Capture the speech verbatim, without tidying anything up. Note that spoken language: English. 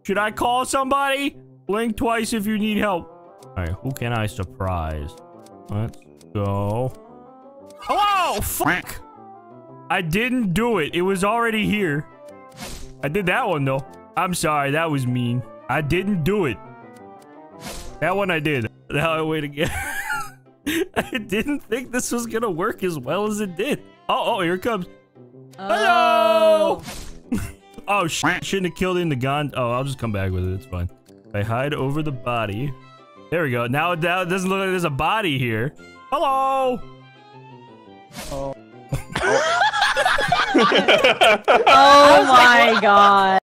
Should I call somebody? Blink twice if you need help. All right, who can I surprise? Let's go. Hello! Fuck! I didn't do it. It was already here. I did that one, though. I'm sorry. That was mean. I didn't do it. That one I did. Now I wait again. I didn't think this was gonna work as well as it did. Oh, oh, here it comes. Oh. Hello! Oh, sh shouldn't have killed in the gun. Oh, I'll just come back with it. It's fine. I hide over the body. There we go. Now, now it doesn't look like there's a body here. Hello! Oh my god.